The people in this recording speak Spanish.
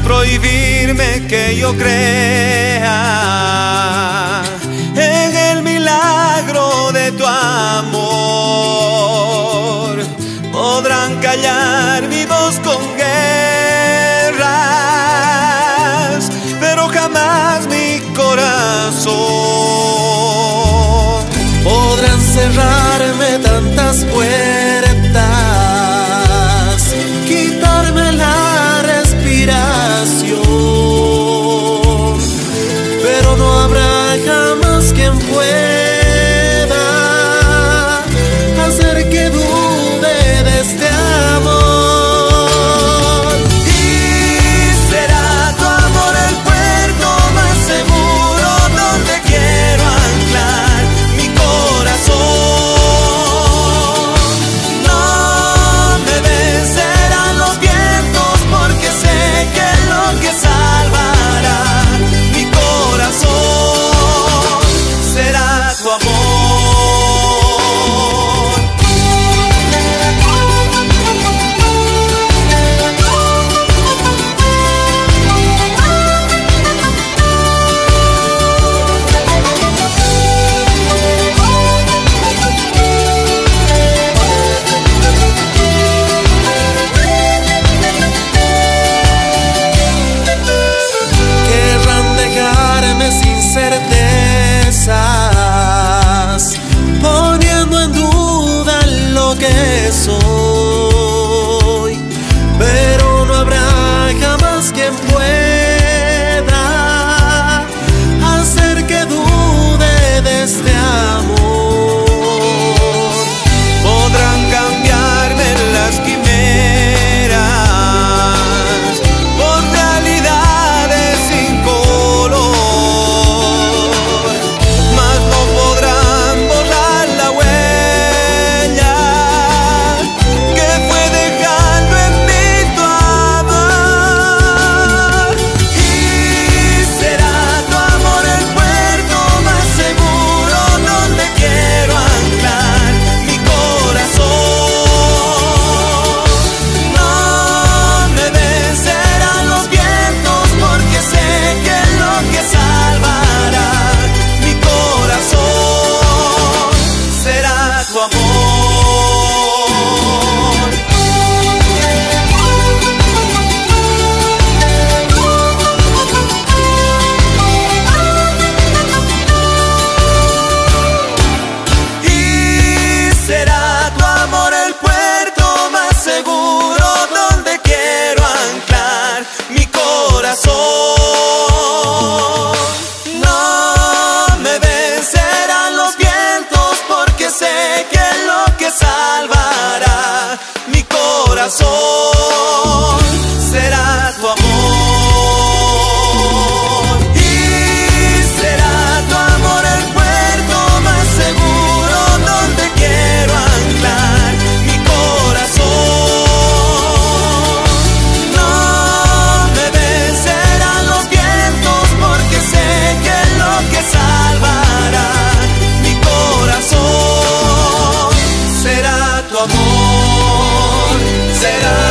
prohibirme que yo crea en el milagro de tu amor. Podrán callar mi voz con guerras, pero jamás mi corazón. Podrán cerrarme tantas puertas, quitarme la respiración, pero no habrá jamás quien pueda hacer que dude de este amor. Y será tu amor el puerto más seguro donde quiero anclar mi corazón. No me vencerán los vientos porque sé que lo que salvará mi corazón será tu amor. Querrán dejarme sin certezas, poniendo en duda lo que soy, pero no habrá jamás quien pueda hacer que dude de este amor. Podrán cambiarme las quimeras por realidades sin color, mas no podrán borrar la huella que fue dejando en mí tu amor. Y será tu amor el puerto más seguro donde quiero anclar mi corazón. No me vencerán los vientos porque sé que lo que salvará mi corazón será tu amor. Y será tu amor el puerto más seguro donde quiero anclar mi corazón. No me vencerán los vientos porque sé que lo que salvará mi corazón será tu amor. Y será tu amor el puerto más seguro donde quiero anclar mi corazón. No me vencerán los vientos porque sé que lo que salvará mi corazón será tu amor, será